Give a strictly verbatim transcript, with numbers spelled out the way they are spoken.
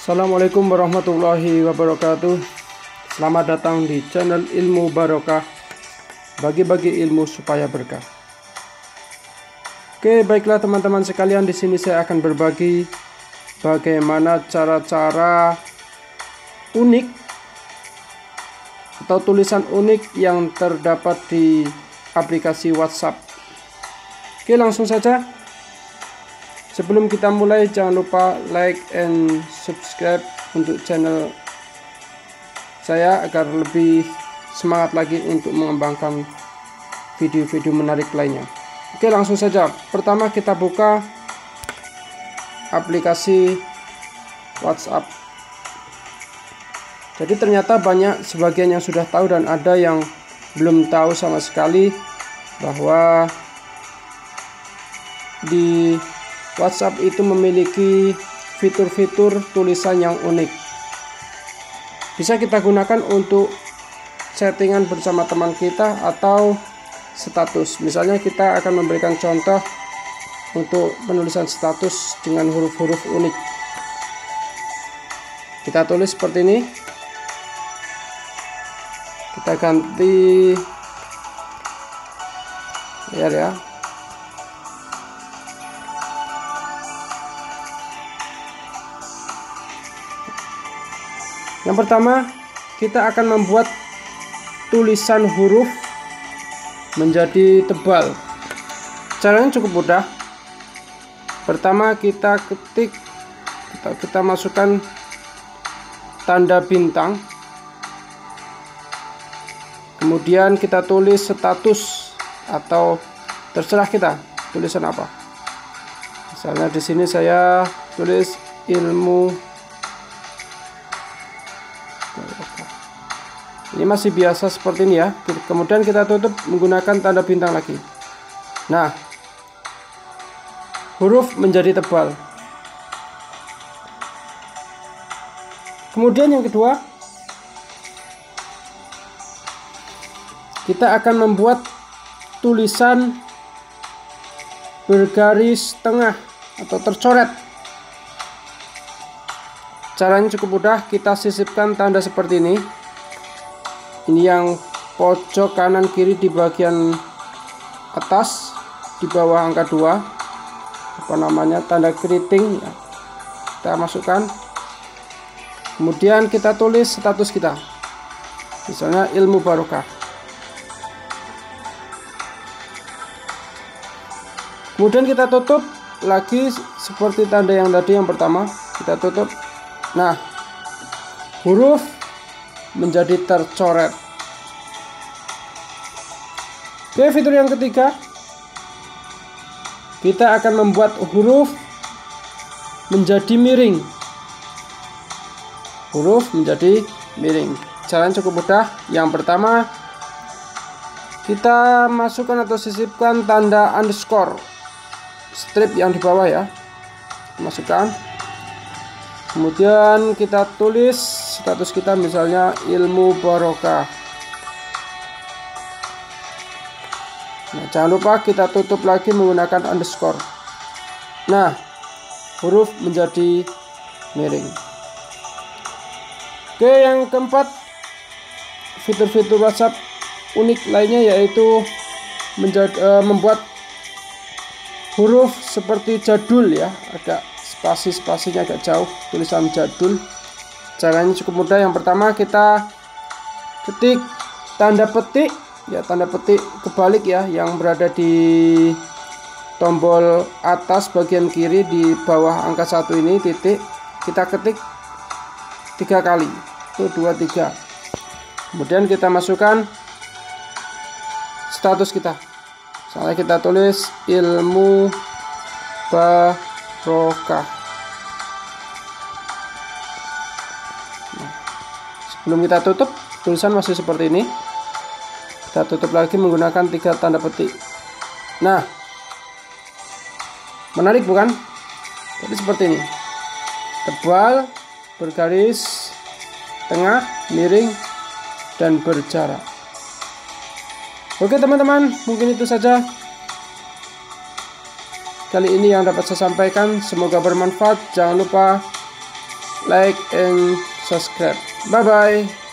Assalamualaikum warahmatullahi wabarakatuh. Selamat datang di channel Ilmu Barokah. Bagi-bagi ilmu supaya berkah. Oke, baiklah teman-teman sekalian, di sini saya akan berbagi bagaimana cara-cara unik atau tulisan unik yang terdapat di aplikasi WhatsApp. Oke, langsung saja. Sebelum kita mulai, jangan lupa like and subscribe untuk channel saya agar lebih semangat lagi untuk mengembangkan video-video menarik lainnya. Oke, langsung saja. Pertama kita buka aplikasi WhatsApp. Jadi ternyata banyak sebagian yang sudah tahu dan ada yang belum tahu sama sekali bahwa di WhatsApp itu memiliki fitur-fitur tulisan yang unik. Bisa kita gunakan untuk settingan bersama teman kita atau status. Misalnya kita akan memberikan contoh untuk penulisan status dengan huruf-huruf unik. Kita tulis seperti ini. Kita ganti ya ya. Yang pertama, kita akan membuat tulisan huruf menjadi tebal. Caranya cukup mudah. Pertama kita ketik, kita, kita masukkan tanda bintang. Kemudian kita tulis status atau terserah kita tulisan apa. Misalnya di sini saya tulis ilmu. Ini masih biasa seperti ini ya. Kemudian kita tutup menggunakan tanda bintang lagi. Nah, huruf menjadi tebal. Kemudian yang kedua, kita akan membuat tulisan bergaris tengah atau tercoret. Caranya cukup mudah. Kita sisipkan tanda seperti ini. Ini yang pojok kanan kiri di bagian atas di bawah angka dua, apa namanya, tanda keriting ya. Kita masukkan. Kemudian kita tulis status kita. Misalnya ilmu barokah. Kemudian kita tutup lagi seperti tanda yang tadi yang pertama, kita tutup. Nah, huruf menjadi tercoret. Oke, fitur yang ketiga, kita akan membuat huruf menjadi miring. Huruf menjadi miring. Caranya cukup mudah. Yang pertama, kita masukkan atau sisipkan tanda underscore strip yang di bawah ya. Masukkan. Kemudian kita tulis status kita, misalnya ilmu barokah. Nah, jangan lupa kita tutup lagi menggunakan underscore. Nah, huruf menjadi miring. Oke, yang keempat, fitur-fitur WhatsApp unik lainnya yaitu menjadi, uh, membuat huruf seperti jadul ya, agak spasi-spasinya agak jauh, tulisan jadul. Caranya cukup mudah. Yang pertama kita ketik tanda petik ya, tanda petik kebalik ya, yang berada di tombol atas bagian kiri di bawah angka satu ini, titik. Kita ketik tiga kali, itu dua tiga. Kemudian kita masukkan status kita. Misalnya kita tulis ilmu barokah. Nah, sebelum kita tutup, tulisan masih seperti ini. Kita tutup lagi menggunakan tiga tanda petik. Nah, menarik bukan? Jadi seperti ini, tebal, bergaris tengah, miring, dan berjarak. Oke teman-teman, mungkin itu saja kali ini yang dapat saya sampaikan. Semoga bermanfaat. Jangan lupa like and subscribe. Bye bye.